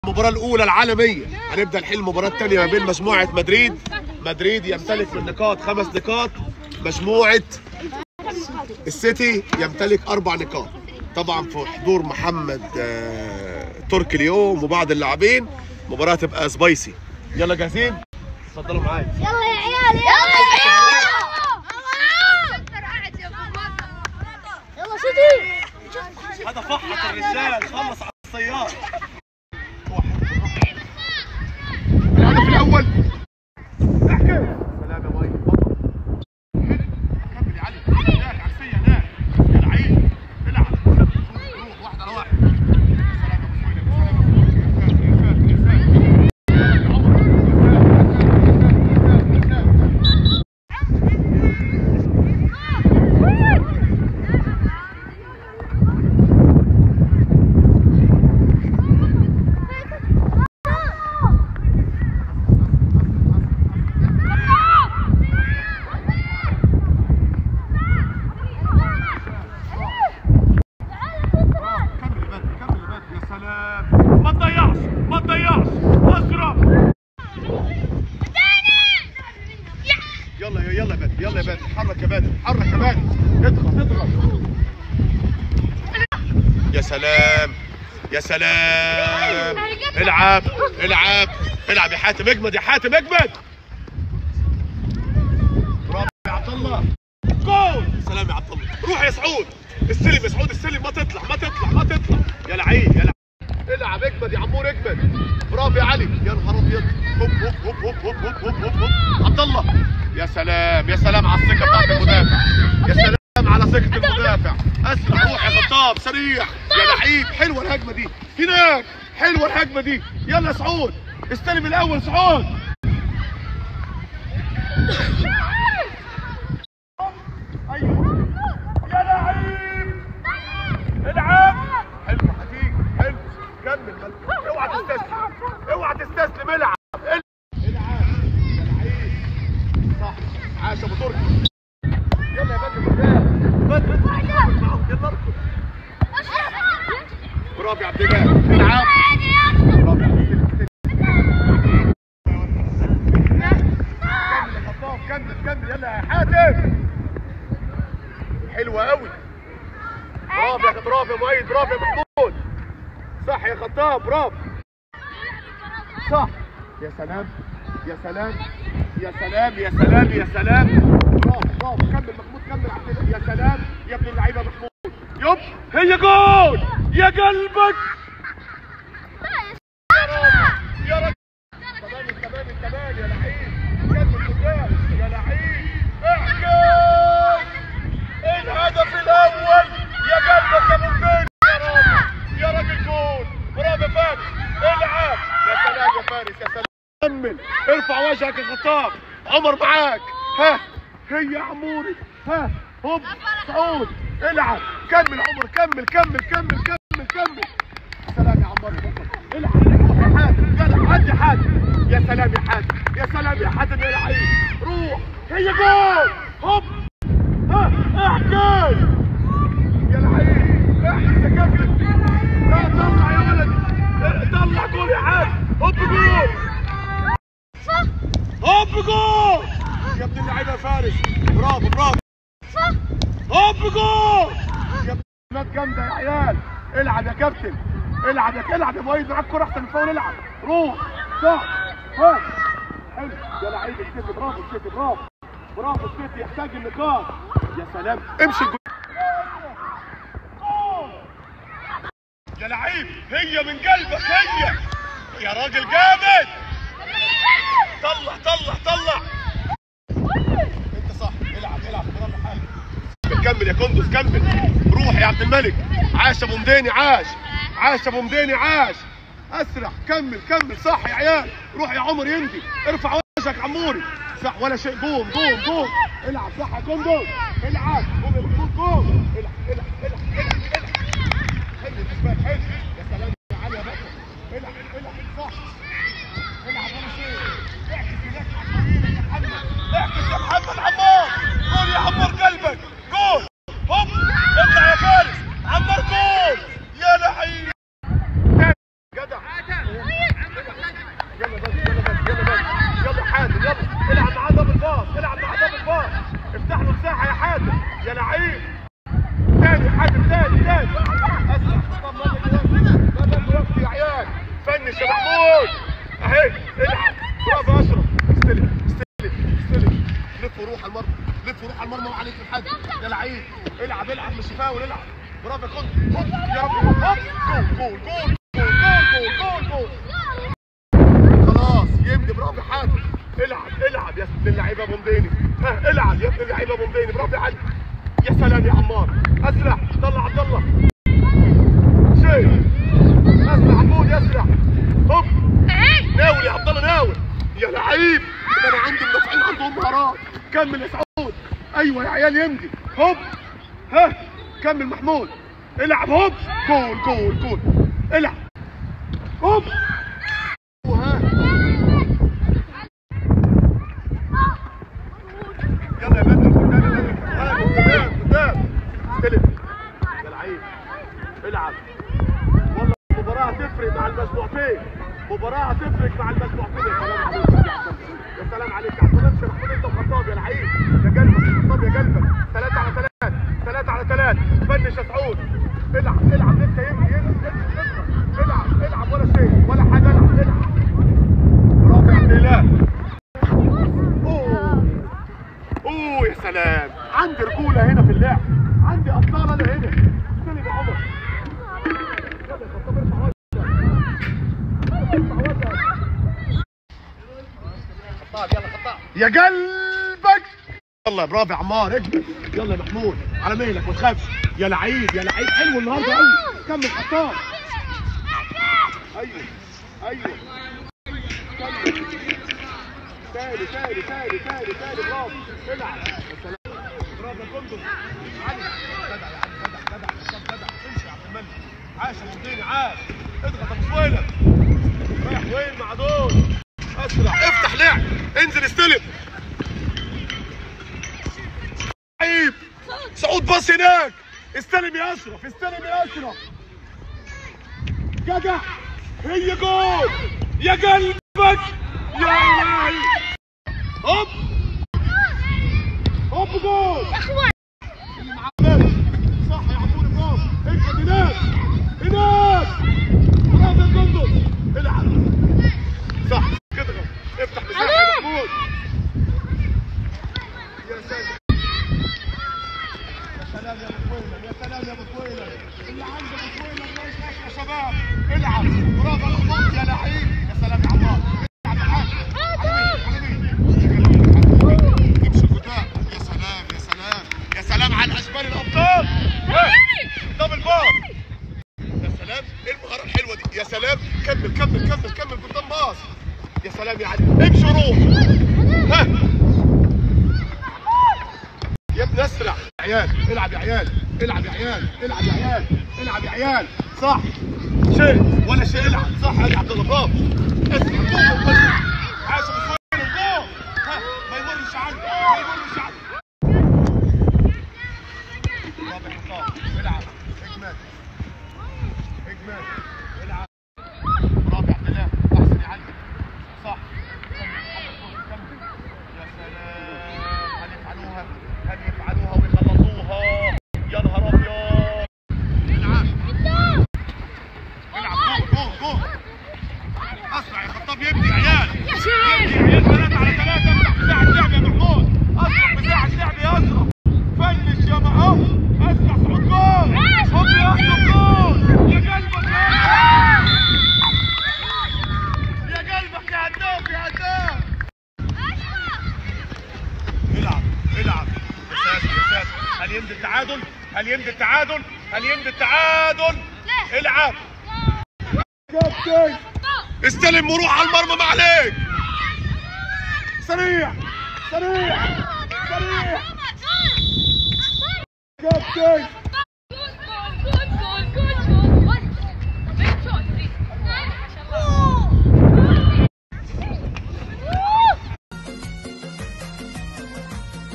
المباراة الأولى العالمية. هنبدأ الحين المباراة الثانية ما بين مجموعة مدريد. مدريد يمتلك من نقاط 5 نقاط، مجموعة السيتي يمتلك 4 نقاط. طبعا في حضور محمد تركي اليوم وبعض اللاعبين. مباراة تبقى سبايسي. يلا جاهزين؟ اتفضلوا معايا. يلا يا عيال يلا يا عيال. يلا سيتي. هذا فحط الرجال خلص على السيارة. الهدف الأول. احكي. سلام يا مي بطل. كمل يا علي. هناك عكسية هناك. يا لعيب. العب. روح واحد على واحد. سلام يا ابو سويلم. سلام يلا يا بدر حرك يا بدر حرك يا بدر اضغط يا سلام يا سلام العب العب العب يا حاتم اجمد يا حاتم اجمد برافو يا عبد الله جول سلام يا عبد الله روح يا سعود استلم يا سعود استلم ما تطلع يا لعيب يا لعيب العب اجمد يا عمور اجمد برافو يا علي يا نهار ابيض هوب هوب هوب هوب هوب هوب هوب هوب عبد الله يا سلام على الثقه بتاعت المدافع يا سلام على ثقه المدافع اسرع روح يا خطاب سريع يا لعيب حلوه الهجمه دي هناك حلوه الهجمه دي يلا يا سعود استلم الاول سعود ايوه يا لعيب العب حلو هتيجي حلو كمل اوعى تستسلم العب العب يا لعيب صح عاش ابو تركي يلا يا بدر معاهم يلا اركض برافو يا عبد الله العب برافو يا كمل يلا يا حاتم حلوه قوي برافو يا مؤيد برافو يا محمود صح يا خطاب برافو صح يا سلام برافو كمل محمود كمل عبد الله يا سلام يا ابن اللعيبه محمود يب هي جول يا قلبك يا راجل كمان يا لعيب كمل قدام يا لعيب احجز الهدف الاول يا قلبك يا ممتاز يا راجل جول برافو يا فارس العب يا سلام يا فارس يا سلام كمل ارفع وجهك يا خطاب عمر معاك ها هي يا عموري ها هوب سعود العب كمل عمر كمل سلام يا عمار العب روح يا حاتم جدع عدي حاتم يا سلام يا حاتم يا لعيب روح هي جول هوب ها احجز يا لعيب احجز يا كابتن لا طلع يا ولدي طلع جول يا حاتم هوب جول يا ابن اللعيبه فارس برافو هوب جول يا ابن جامده يا عيال العب يا كابتن العب يا مؤيد معاك كوره احسن من فاول العب روح صح ها حلو يا لعيب السيتي برافو السيتي يحتاج النقاط يا سلام امشي يا لعيب هي من قلبك هي يا راجل جامد طلع انت صح العب برافو حالك كمل يا كندوز كمل روح يا عبد الملك عاش ابو مديني عاش ابو مديني اسرع كمل صح يا عيال روح يا عمر يندي ارفع وجهك عموري صح ولا شيء قوم العب صح يا كندوز العب قوم العب حلو يا سلام يا علي يا بكر العب صح العب ولا شيء احكي يا محمد عمار قول يا عمار قلبك جول هوب اطلع يا فارس عمار جول يا لعيب جدع فنش يا محمود اهي. العب برافو اشرف. استلم استلم استلم. لف وروح على المرمى، لف وروح على المرمى وعليك الحد يا لعيب. العب العب مش فاول. العب برافو يا كنت. هوب يا رب هوب. جول جول جول جول جول جول جول. خلاص يمدي. برافو يا حاتم. العب العب يا ابن اللعيبه ابو مديني. ها العب يا ابن اللعيبه ابو مديني. برافو يا علي. يا سلام يا عمار. اسرع. طلع عبد الله. شيء اسرع عمود. يسرع. هوب. ناول يا عبد الله ناول. يا لعيب ده انا عندي المدافعين عندهم مهارات. كمل يا سعود. ايوه يا عيال يمدي. هوب. ها كمل محمود. العب. هوب. جول جول جول. العب. هوب. ها يلا يا بدر. قدام قدام. استلم يا لعيب. العب. والله المباراة هتفرق مع المجموعتين. مباراة هتفرق مع المجموعتين. يا سلام عليك. يا سلام عليك. يا محمود انت وخطاب يا لعيب. يا قلبك يا خطاب يا قلبك. 3 على 3 3 على 3. فنش يا سعود. العب العب لسه يمدي. العب العب ولا شيء ولا حاجة. العب العب. برافو يا عبد الله. اوه يا سلام. عندي رجولة هنا في اللعب. عندي ابطال انا هنا. استلم يا عمر. يلا يا خطاب ارفع وجهك. ارفع وجهك. خطاب يلا خطاب. يا قلبك. يلا برافو يا عمار. اجمل. يلا يا محمود على مهلك ما تخافش. يا لعيب يا لعيب حلو النهارده قوي. كمل خطاب. ايوه ايوه. تاني تاني تاني تاني تاني. برافو. العب. يا سلام. برافو يا كندر. علي. جدع يا علي. جدع جدع خطاب جدع. امشي يا عبد الملك. عاش يا مديني عاش. اضغط ابو سويلة. رايح وين مع دول؟ اسرع. افتح لعب. انزل استلم. لعيب. سعود باص هناك. استلم يا اشرف. استلم يا اشرف. جدع. هي جول. يا قلبك. يا الهي. هوب هوب جول. اللي معاه صح يا عمور. برافو. اجمد هناك هناك. برافو يا قندوز. العب صح كده. افتح مساحه يا محمود. يا سلام. يا سلام يا ابو طويله. يا سلام يا ابو طويله. اللي عنده ابو طويله الله يسعدك يا شباب. العب. برافو يا محمود يا لعيب. يا سلام يا عمار. العب يا حاج. امشي قدام. يا سلام يا سلام يا سلام على الاشبال الابطال. دبل بار. يا سلام ايه المهاره الحلوه دي. يا سلام. كمل كمل كمل كمل قدام باص. يا سلام يا علي. امشي روح. ها يا ابني اسرع يا عيال. العب يا عيال. العب يا عيال. العب يا عيال. العب يا عيال. صح شيء ولا شيء. العب صح يا عبد الله. برافو. اسرع. عاش ابو سويلة. جول. ها ما يمرش عنك ما يمرش عنك. برافو يا خطاب. العب. اجمل اجمل. العب. برافو يا عبد الله. احسن يا علي. صح. كمل. يا سلام. هل يفعلوها؟ هل يفعلوها ويخلصوها؟ يا نهار ابيض. العب. العب. جول جول جول. اسرع يا خطاب. يبني يا عيال. يبني يا عيال. 3 على 3. افتح مساحه لعب يا محمود. افتح مساحه لعب يا اشرف. فنش يا محمود. اسرع سعود. جول. هوب يا اشرف. جول. يا قلبك يا قلبك يا هداف يا هداف. العب العب. يا ساتر يا ساتر. هل يمضي التعادل؟ هل يمضي التعادل؟ هل يمضي التعادل؟ العب. كابتن استلم وروح على المرمى. ما عليك. سريع سريع سريع. كابتن